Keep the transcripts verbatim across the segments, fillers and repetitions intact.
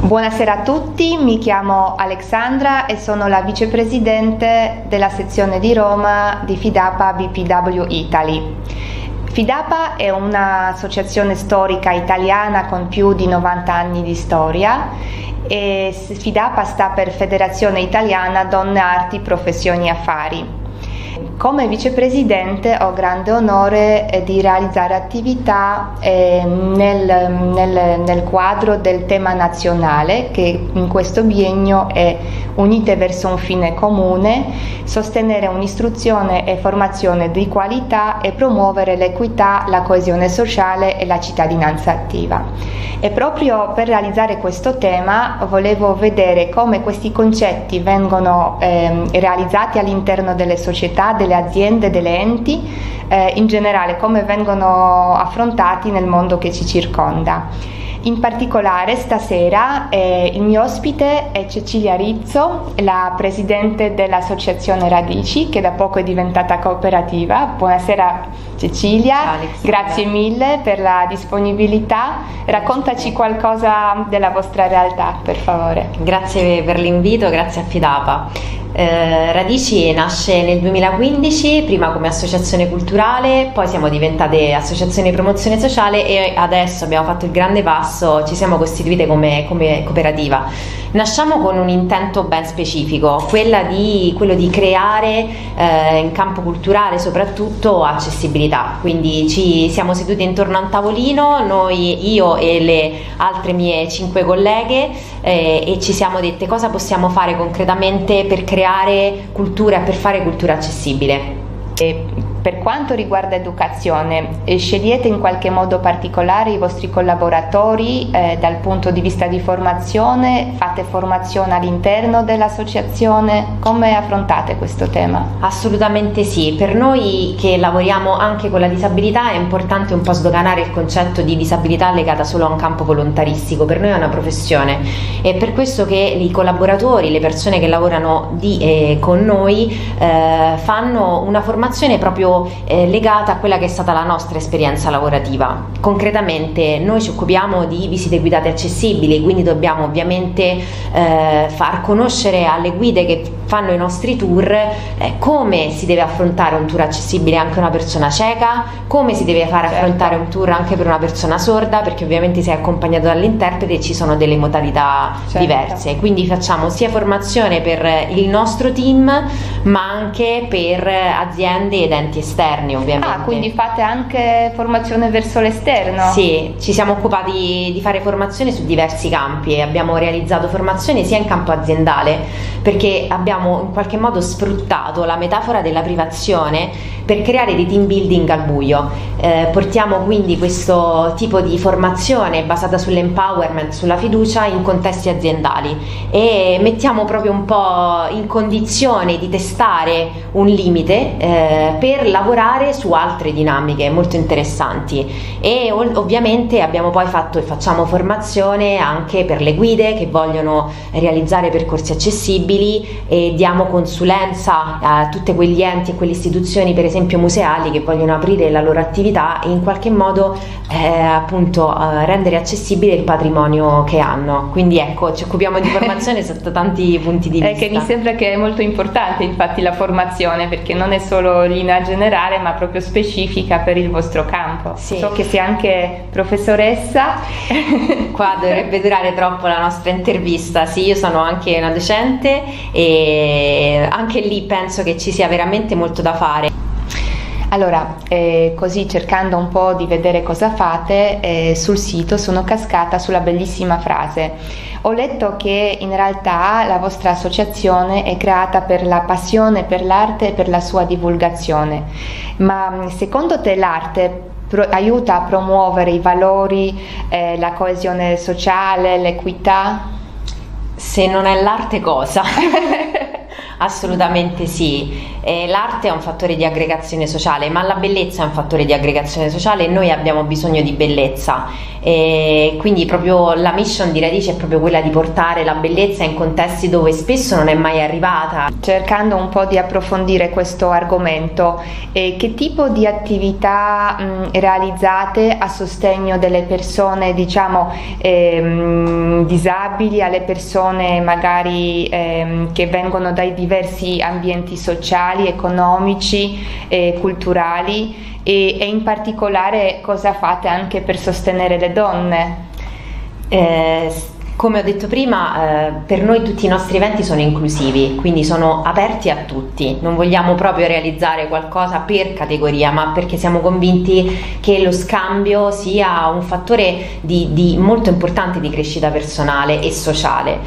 Buonasera a tutti, mi chiamo Alexandra e sono la vicepresidente della sezione di Roma di FIDAPA B P W Italy. FIDAPA è un'associazione storica italiana con più di novanta anni di storia e FIDAPA sta per Federazione Italiana Donne, Arti, Professioni e Affari. Come vicepresidente ho grande onore di realizzare attività eh, nel, nel, nel quadro del tema nazionale che in questo biennio è Unite verso un fine comune, sostenere un'istruzione e formazione di qualità e promuovere l'equità, la coesione sociale e la cittadinanza attiva. E proprio per realizzare questo tema volevo vedere come questi concetti vengono eh, realizzati all'interno delle società, delle aziende, delle enti, eh, in generale come vengono affrontati nel mondo che ci circonda. In particolare stasera eh, il mio ospite è Cecilia Rizzo, la presidente dell'associazione Radici, che da poco è diventata cooperativa. Buonasera Cecilia, grazie mille per la disponibilità. Raccontaci qualcosa della vostra realtà, per favore. Grazie per l'invito, grazie a FIDAPA. Eh, Radici nasce nel duemilaquindici, prima come associazione culturale, poi siamo diventate associazione di promozione sociale e adesso abbiamo fatto il grande passo, ci siamo costituite come, come cooperativa. Nasciamo con un intento ben specifico, quella di, quello di creare eh, in campo culturale soprattutto accessibilità, quindi ci siamo seduti intorno a un tavolino, noi, io e le altre mie cinque colleghe eh, e ci siamo dette cosa possiamo fare concretamente per creare cultura, per fare cultura accessibile. E per quanto riguarda educazione, eh, scegliete in qualche modo particolare i vostri collaboratori eh, dal punto di vista di formazione? Fate formazione all'interno dell'associazione? Come affrontate questo tema? Assolutamente sì, per noi che lavoriamo anche con la disabilità è importante un po' sdoganare il concetto di disabilità legata solo a un campo volontaristico, per noi è una professione e per questo che i collaboratori, le persone che lavorano di, eh, con noi eh, fanno una formazione proprio Eh, legata a quella che è stata la nostra esperienza lavorativa. Concretamente noi ci occupiamo di visite guidate accessibili, quindi dobbiamo ovviamente eh, far conoscere alle guide che fanno i nostri tour eh, come si deve affrontare un tour accessibile anche a una persona cieca, come si deve fare certo. affrontare un tour anche per una persona sorda, perché ovviamente sei accompagnato dall'interprete e ci sono delle modalità certo. diverse, quindi facciamo sia formazione per il nostro team ma anche per aziende ed enti esterni ovviamente. Ah, quindi fate anche formazione verso l'esterno? Sì, ci siamo occupati di fare formazione su diversi campi e abbiamo realizzato formazione sia in campo aziendale perché abbiamo in qualche modo sfruttato la metafora della privazione per creare dei team building al buio. Eh, portiamo quindi questo tipo di formazione basata sull'empowerment, sulla fiducia in contesti aziendali e mettiamo proprio un po' in condizione di testare un limite eh, per lavorare su altre dinamiche molto interessanti e ov- ovviamente abbiamo poi fatto e facciamo formazione anche per le guide che vogliono realizzare percorsi accessibili e diamo consulenza a tutti quegli enti e quelle istituzioni, per esempio museali, che vogliono aprire la loro attività e in qualche modo eh, appunto eh, rendere accessibile il patrimonio che hanno. Quindi ecco, ci occupiamo di formazione sotto tanti punti di vista. È che mi sembra che è molto importante infatti la formazione, perché non è solo linea generale ma proprio specifica per il vostro campo. Sì. So che sei anche professoressa. Qua dovrebbe durare troppo la nostra intervista. Sì, io sono anche una docente e anche lì penso che ci sia veramente molto da fare. Allora, eh, così cercando un po' di vedere cosa fate, eh, sul sito sono cascata sulla bellissima frase. Ho letto che in realtà la vostra associazione è creata per la passione per l'arte e per la sua divulgazione, ma secondo te l'arte pro- aiuta a promuovere i valori, eh, la coesione sociale, l'equità? Se non è l'arte cosa? Assolutamente sì. Eh, l'arte è un fattore di aggregazione sociale, ma la bellezza è un fattore di aggregazione sociale e noi abbiamo bisogno di bellezza. E quindi proprio la mission di Radici è proprio quella di portare la bellezza in contesti dove spesso non è mai arrivata. Cercando un po' di approfondire questo argomento, eh, che tipo di attività mh, realizzate a sostegno delle persone, diciamo, ehm, disabili, alle persone magari ehm, che vengono dai diversi ambienti sociali, economici e culturali, e, e in particolare cosa fate anche per sostenere le donne? Eh, Come ho detto prima, eh, per noi tutti i nostri eventi sono inclusivi, quindi sono aperti a tutti. Non vogliamo proprio realizzare qualcosa per categoria, ma perché siamo convinti che lo scambio sia un fattore di, di molto importante di crescita personale e sociale.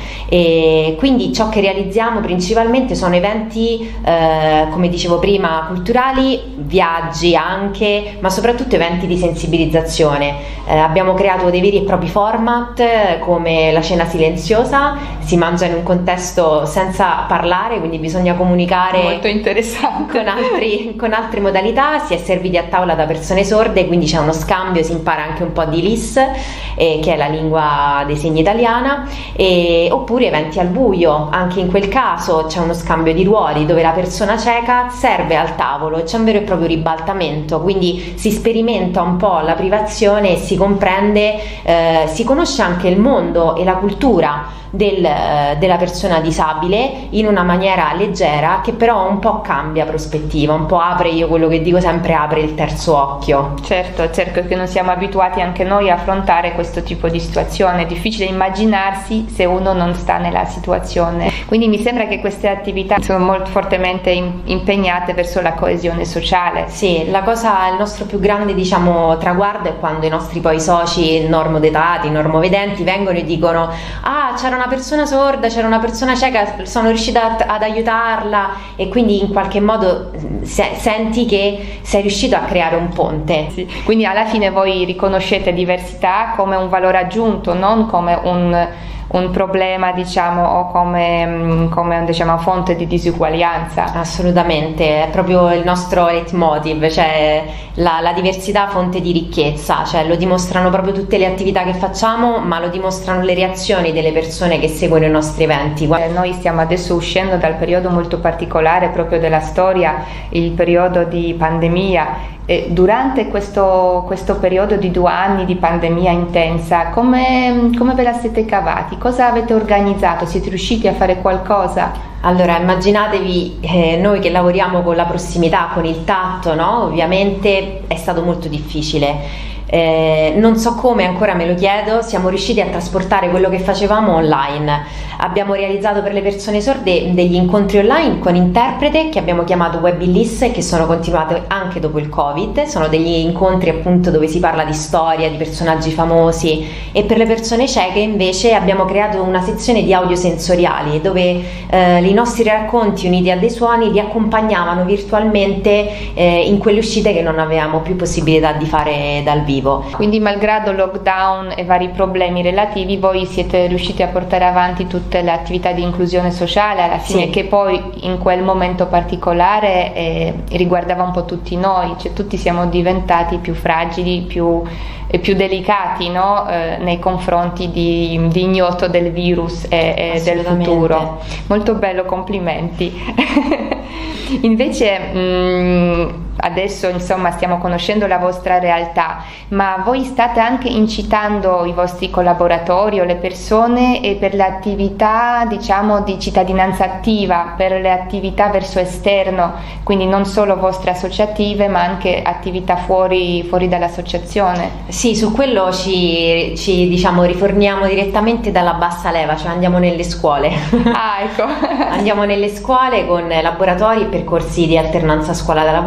E quindi ciò che realizziamo principalmente sono eventi, eh, come dicevo prima, culturali, viaggi anche, ma soprattutto eventi di sensibilizzazione. Eh, abbiamo creato dei veri e propri format eh, come la la cena silenziosa, si mangia in un contesto senza parlare, quindi bisogna comunicare molto interessante con, altri, con altre modalità. Si è serviti a tavola da persone sorde, quindi c'è uno scambio, si impara anche un po' di L I S, eh, che è la lingua dei segni italiana, e, oppure eventi al buio. Anche in quel caso c'è uno scambio di ruoli dove la persona cieca serve al tavolo, c'è un vero e proprio ribaltamento, quindi si sperimenta un po' la privazione e si comprende, eh, si conosce anche il mondo e la cultura del, della persona disabile in una maniera leggera, che però un po' cambia prospettiva, un po' apre, io quello che dico sempre, apre il terzo occhio. Certo, certo che non siamo abituati anche noi a affrontare questo tipo di situazione, è difficile immaginarsi se uno non sta nella situazione, quindi mi sembra che queste attività sono molto fortemente in, impegnate verso la coesione sociale. Sì, la cosa, il nostro più grande, diciamo, traguardo è quando i nostri poi soci normodotati, normovedenti vengono e dicono: ah, c'era una persona sorda, c'era una persona cieca, sono riuscita ad aiutarla, e quindi in qualche modo se, senti che sei riuscito a creare un ponte. Sì. Quindi alla fine voi riconoscete diversità come un valore aggiunto, non come un, un problema, diciamo, o come, come diciamo, fonte di disuguaglianza. Assolutamente, è proprio il nostro leitmotiv, cioè la, la diversità fonte di ricchezza, cioè lo dimostrano proprio tutte le attività che facciamo, ma lo dimostrano le reazioni delle persone che seguono i nostri eventi. Eh, noi stiamo adesso uscendo dal periodo molto particolare proprio della storia, il periodo di pandemia. E durante questo, questo periodo di due anni di pandemia intensa, come, come ve la siete cavati? Cosa avete organizzato? Siete riusciti a fare qualcosa? Allora, immaginatevi, eh, noi che lavoriamo con la prossimità, con il tatto, no? Ovviamente è stato molto difficile. Eh, non so come, ancora me lo chiedo, siamo riusciti a trasportare quello che facevamo online. Abbiamo realizzato per le persone sorde degli incontri online con interprete che abbiamo chiamato Web I L I S e che sono continuati anche dopo il Covid. Sono degli incontri appunto dove si parla di storia, di personaggi famosi, e per le persone cieche invece abbiamo creato una sezione di audiosensoriali dove eh, i nostri racconti uniti a dei suoni li accompagnavano virtualmente eh, in quelle uscite che non avevamo più possibilità di fare dal vivo. Quindi malgrado lockdown e vari problemi relativi, voi siete riusciti a portare avanti tutte le attività di inclusione sociale alla fine, sì, che poi in quel momento particolare eh, riguardava un po' tutti noi, cioè tutti siamo diventati più fragili, più, eh, più delicati, no? eh, nei confronti di, di ignoto del virus e, e del futuro. Molto bello, complimenti. Invece mh, adesso insomma stiamo conoscendo la vostra realtà, ma voi state anche incitando i vostri collaboratori o le persone e per le attività, diciamo, di cittadinanza attiva, per le attività verso esterno, quindi non solo vostre associative ma anche attività fuori, fuori dall'associazione. Sì, su quello ci, ci diciamo riforniamo direttamente dalla bassa leva, cioè andiamo nelle scuole. Ah, ecco. Andiamo nelle scuole con laboratori e percorsi di alternanza scuola da lavoro,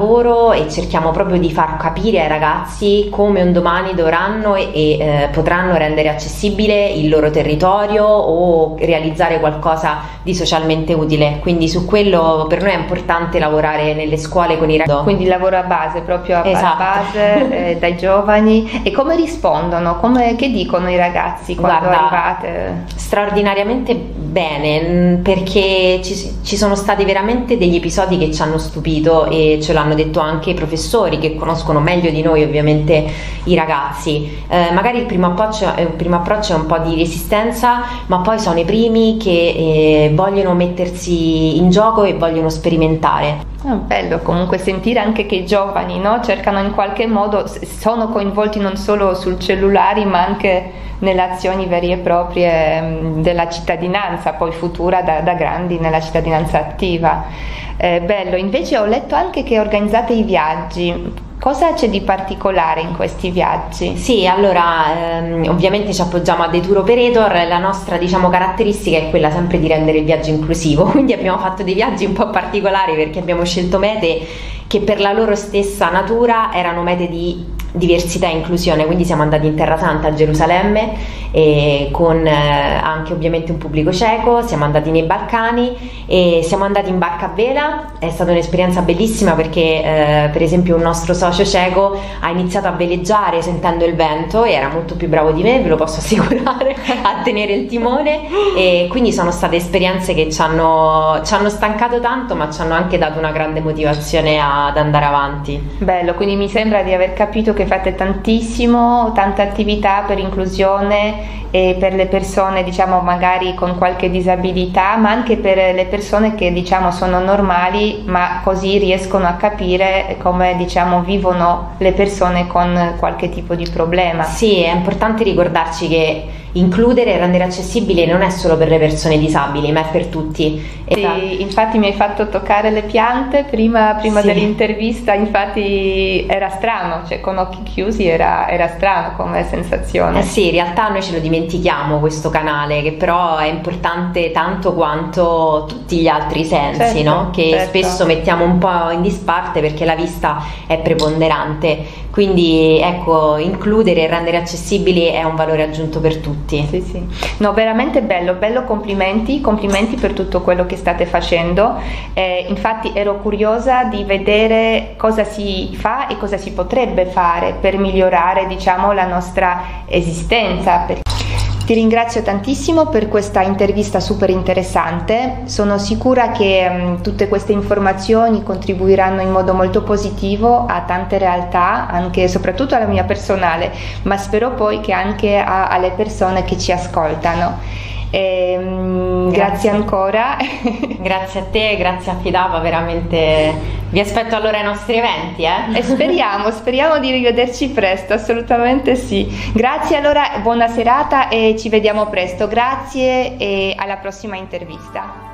studio e cerchiamo proprio di far capire ai ragazzi come un domani dovranno e, e eh, potranno rendere accessibile il loro territorio o realizzare qualcosa di socialmente utile. Quindi su quello per noi è importante lavorare nelle scuole con i ragazzi. Quindi lavoro a base, proprio a Esatto. base, eh, dai giovani. E come rispondono? Come, che dicono i ragazzi quando Guarda, arrivate? Straordinariamente bene, perché ci, ci sono stati veramente degli episodi che ci hanno stupito e ce l'hanno detto anche i professori che conoscono meglio di noi ovviamente i ragazzi. Eh, magari il primo approccio, il primo approccio è un po' di resistenza, ma poi sono i primi che eh, vogliono mettersi in gioco e vogliono sperimentare. È bello comunque sentire anche che i giovani, no, cercano in qualche modo, sono coinvolti non solo sul cellulare ma anche nelle azioni vere e proprie mh, della cittadinanza, poi futura da, da grandi nella cittadinanza attiva. Eh, bello, invece ho letto anche che organizzate i viaggi. Cosa c'è di particolare in questi viaggi? Sì, allora ehm, ovviamente ci appoggiamo a dei tour operator, la nostra diciamo caratteristica è quella sempre di rendere il viaggio inclusivo, quindi abbiamo fatto dei viaggi un po' particolari perché abbiamo scelto mete che per la loro stessa natura erano mete di diversità e inclusione, quindi siamo andati in Terra Santa a Gerusalemme e con eh, anche ovviamente un pubblico cieco, siamo andati nei Balcani e siamo andati in barca a vela. È stata un'esperienza bellissima perché eh, per esempio un nostro socio cieco ha iniziato a veleggiare sentendo il vento e era molto più bravo di me, ve lo posso assicurare, a tenere il timone, e quindi sono state esperienze che ci hanno, ci hanno stancato tanto ma ci hanno anche dato una grande motivazione ad andare avanti. Bello, quindi mi sembra di aver capito che fate tantissimo, tante attività per inclusione e per le persone diciamo magari con qualche disabilità, ma anche per le persone che diciamo sono normali ma così riescono a capire come diciamo vivono le persone con qualche tipo di problema. Sì, è importante ricordarci che includere e rendere accessibile non è solo per le persone disabili ma è per tutti. Sì, infatti mi hai fatto toccare le piante prima, prima Sì. dell'intervista, infatti era strano, cioè con occhi chiusi era, era strano come sensazione. Eh sì, in realtà noi ce lo dimentichiamo questo canale, che però è importante tanto quanto tutti gli altri sensi, Certo, no? Che certo. spesso mettiamo un po' in disparte perché la vista è preponderante. Quindi ecco, includere e rendere accessibili è un valore aggiunto per tutti. Sì, sì. No, veramente bello, bello, complimenti, complimenti per tutto quello che state facendo. Eh, infatti ero curiosa di vedere cosa si fa e cosa si potrebbe fare per migliorare, diciamo, la nostra esistenza. Ti ringrazio tantissimo per questa intervista super interessante. Sono sicura che um, tutte queste informazioni contribuiranno in modo molto positivo a tante realtà, anche e soprattutto alla mia personale, ma spero poi che anche a, alle persone che ci ascoltano. E, um, grazie. grazie ancora. Grazie a te, grazie a Fidapa, veramente vi aspetto allora ai nostri eventi, eh? E speriamo, speriamo di rivederci presto, assolutamente sì. Grazie allora, buona serata e ci vediamo presto. Grazie e alla prossima intervista.